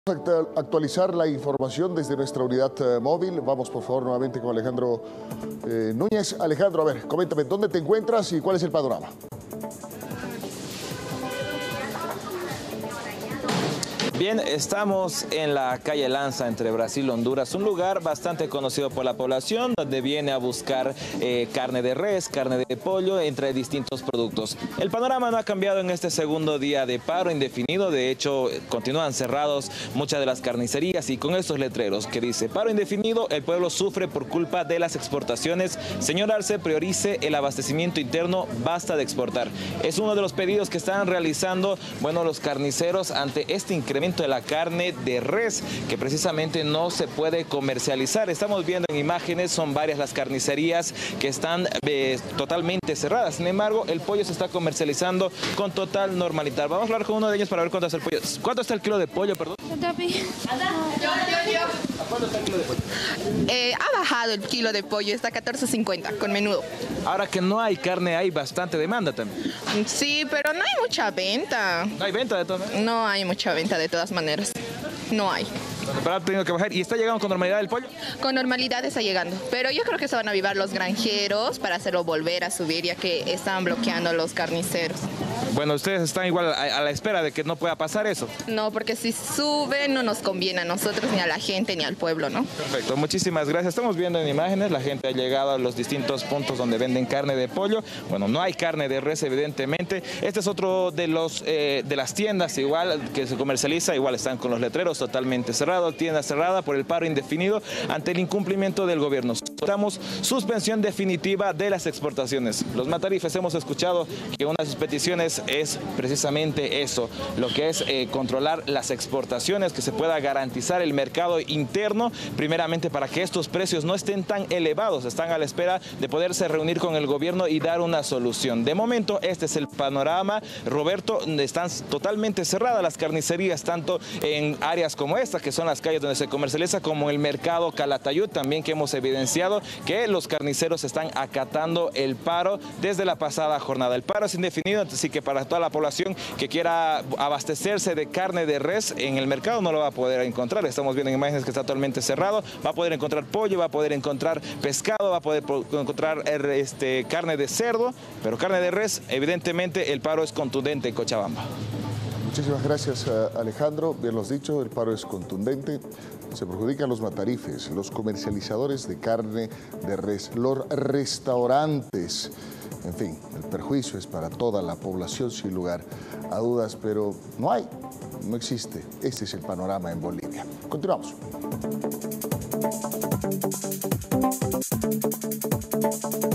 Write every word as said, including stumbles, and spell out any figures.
Actualizar la información desde nuestra unidad eh, móvil. Vamos por favor nuevamente con Alejandro eh, Núñez. Alejandro, a ver, coméntame, ¿dónde te encuentras y cuál es el panorama? Bien, estamos en la calle Lanza entre Brasil y Honduras, un lugar bastante conocido por la población, donde viene a buscar eh, carne de res, carne de pollo, entre distintos productos. El panorama no ha cambiado en este segundo día de paro indefinido, de hecho continúan cerrados muchas de las carnicerías y con estos letreros que dice paro indefinido, el pueblo sufre por culpa de las exportaciones, señor Arce, priorice el abastecimiento interno, basta de exportar. Es uno de los pedidos que están realizando, bueno, los carniceros ante este incremento de la carne de res que precisamente no se puede comercializar. Estamos viendo en imágenes, son varias las carnicerías que están eh, totalmente cerradas. Sin embargo, el pollo se está comercializando con total normalidad. Vamos a hablar con uno de ellos para ver cuánto está el pollo. ¿Cuánto está el kilo de pollo, perdón? ¿A cuánto está el kilo de pollo? Eh, ha bajado el kilo de pollo, está a catorce cincuenta con menudo. Ahora que no hay carne, hay bastante demanda también. Sí, pero no hay mucha venta. ¿No hay venta de todas maneras? No hay mucha venta de todas maneras. No hay. Pero ha tenido que bajar. ¿Y está llegando con normalidad el pollo? Con normalidad está llegando. Pero yo creo que se van a avivar los granjeros para hacerlo volver a subir, ya que están bloqueando a los carniceros. Bueno, ustedes están igual a, a la espera de que no pueda pasar eso. No, porque si sube no nos conviene a nosotros, ni a la gente, ni al pueblo, ¿no? Perfecto, muchísimas gracias. Estamos viendo en imágenes, la gente ha llegado a los distintos puntos donde venden carne de pollo. Bueno, no hay carne de res, evidentemente. Este es otro de los eh, de las tiendas igual que se comercializa, igual están con los letreros totalmente cerrados, tienda cerrada por el paro indefinido ante el incumplimiento del gobierno. Estamos suspensión definitiva de las exportaciones. Los matarifes hemos escuchado que una de sus peticiones es precisamente eso, lo que es eh, controlar las exportaciones, que se pueda garantizar el mercado interno, primeramente para que estos precios no estén tan elevados. Están a la espera de poderse reunir con el gobierno y dar una solución. De momento, este es el panorama. Roberto, están totalmente cerradas las carnicerías, tanto en áreas como esta, que son las calles donde se comercializa, como el mercado Calatayud, también que hemos evidenciado que los carniceros están acatando el paro desde la pasada jornada. El paro es indefinido, así que para toda la población que quiera abastecerse de carne de res en el mercado no lo va a poder encontrar. Estamos viendo en imágenes que está totalmente cerrado. Va a poder encontrar pollo, va a poder encontrar pescado, va a poder encontrar este, carne de cerdo, pero carne de res, evidentemente el paro es contundente en Cochabamba. Muchísimas gracias, Alejandro. Bien lo has dicho, el paro es contundente. Se perjudican los matarifes, los comercializadores de carne de res, los restaurantes. En fin, el perjuicio es para toda la población sin lugar a dudas, pero no hay, no existe. Este es el panorama en Bolivia. Continuamos.